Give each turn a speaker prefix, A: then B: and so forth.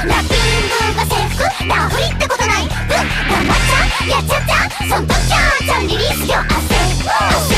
A: ラッピングが制服ラフリってことない。頑張っちゃやっちゃったそんときゃちゃんリリースよ汗